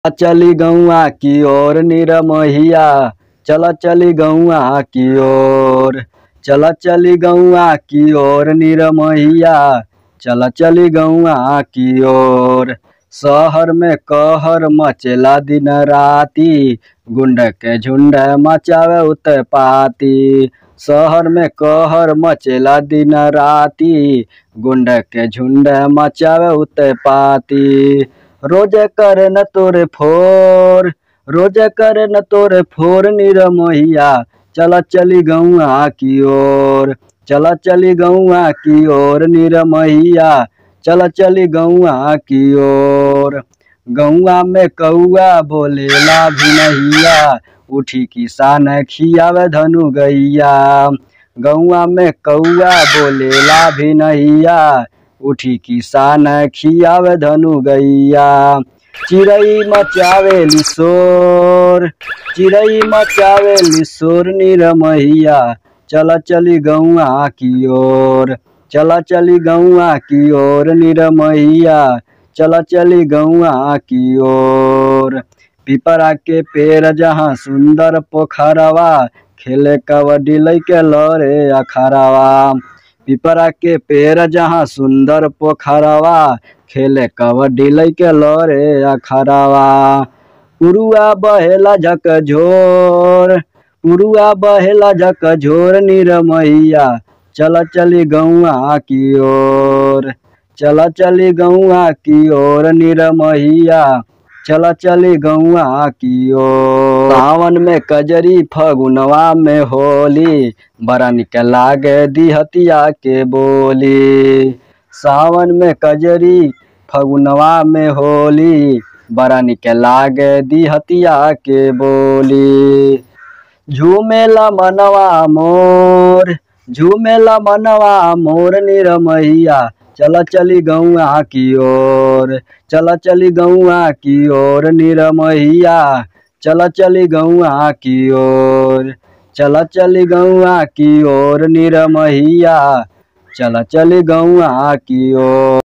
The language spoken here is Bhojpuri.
चली गौआ की ओर निरमहिया, चल चली गौआ की ओर। चल चली गौआ की ओर निरमहिया, चल चली गौआ की ओर। शहर में कहर मचेला दिन राती, गुंड के झुंड मचावे उत्पाती। शहर में कहर मचेला दिन राती, गुंड के झुंड मचावे उत्पाती। रोज करे न तोरे फोर, रोज करे न तोरे फोर निरमहिया, चल चली गौआ की ओर। चल चली गौआ की ओर निरमहिया, चल चली गौआ की ओर। गौआ में कौआ बोलेला भिनहिया, उठी किसान खियावे धनु गैया। गौआ में कौआ बोलेला भिनहिया, उठी किसान खियावे धनु गैया। चिड़ई मचावेली शोर, चिड़ई मचावेली शोर निरमहिया, चल चली गौआ की ओर। चल चली गौआ की ओर निरमहिया, चल चली गौआ की ओर। पिपरा के पेड़ जहाँ सुंदर पोखरवा, खेले कबड्डी लइके लड़े अखरवा। पिपरा के पेड़ जहाँ सुंदर पोखरवा, खेले कबड्डी लइके लड़े अखरवा। पुरुआ बहेला झकझोर, पुरुआ बहेला झकझोर निरमहिया, चल चली गौआ की ओर। चल चली गौआ की ओर निरमहिया, चल चली गौआ की ओर। सावन में कजरी फगुनवा में होली, बड़ा निक लागे दिहतिया के बोली। सावन में कजरी फगुनवा में होली, बड़ा निक लागे दिहतिया के बोली। झूमेला मनवा मोर, झूमेला मनवा मोर निरमहिया, चल चली गौआ की ओर। चल चली गौआ की ओर निरमहिया, चल चली गौआ की ओर। चल चली गौआ की ओर निरमहिया, चल चली गौआ की ओर।